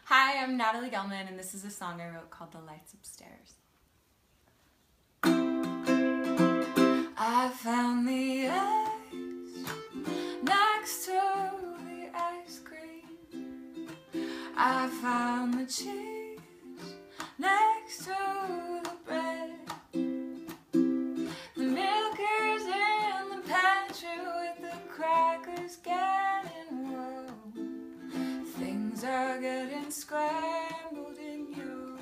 Hi, I'm Natalie Gelman, and this is a song I wrote called The Lights Upstairs. I found the ice next to the ice cream. I found the cheese next to the bread. The milk is in the pantry with the crackers getting warm. Things are getting scrambled in your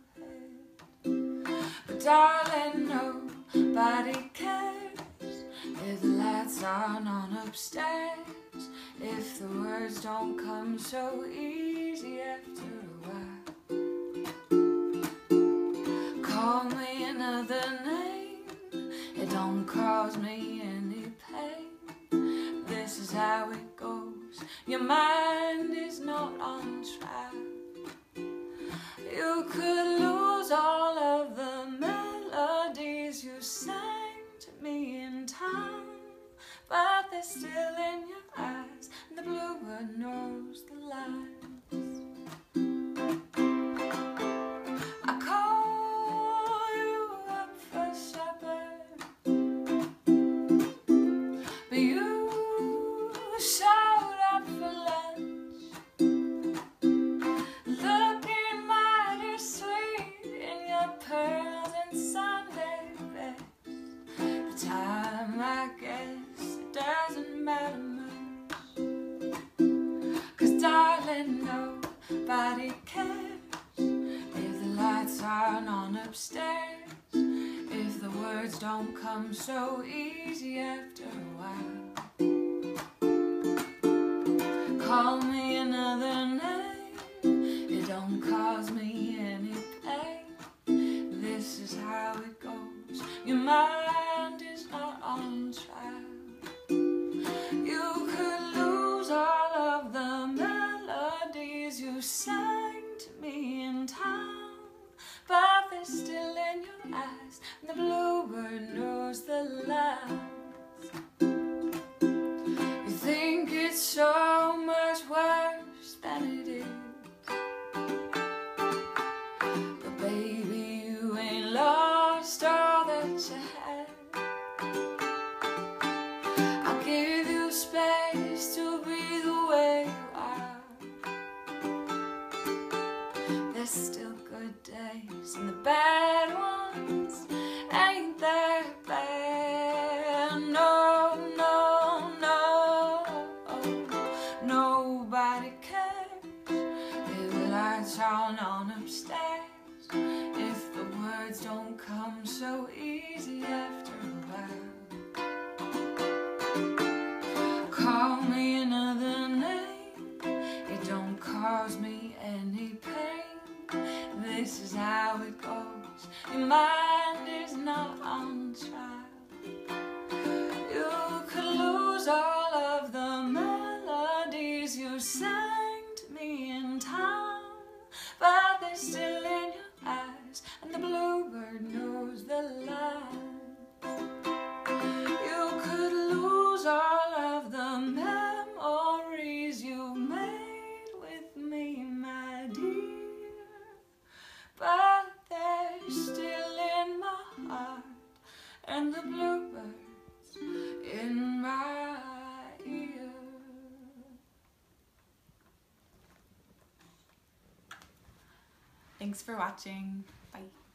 head. But darling, nobody cares if the lights aren't on upstairs, if the words don't come so easy after a while. Call me another name, it don't cause me any pain. This is how it goes, your mind is not on track. You could lose all of the melodies you sang to me in time, but they're still in your eyes, and the bluebird knows the lines. I call you up for supper, but you showed up for lunch, looking mighty sweet in your pearls and Sunday best. The time, I guess, it doesn't matter much, 'cause darling, nobody cares if the lights aren't on upstairs, if the words don't come so easy after a while. Call me another name, it don't cause me any pain. This is how it goes, your mind is not on trial. You could lose all of the melodies you sang to me in time, but they're still in your eyes, and the bluebird knows the lines. You think it's so much worse than it is, but baby, you ain't lost all that you had. I'll give you space to be the way you are. There's still good days, and the bad ones ain't that bad. No, no, no, nobody cares if the lights aren't on upstairs, if the words don't come so easy after a while. Call me another name, it don't cause me any pain. This is how it goes, your mind is not on trial. You could lose all of the melodies you sang to me in time, but they're still in your eyes, and the bluebird knows the lines. You could lose all of the memories you made with me, my dear, but they're still in my heart, and the bluebird's in my ear. Thanks for watching. Bye.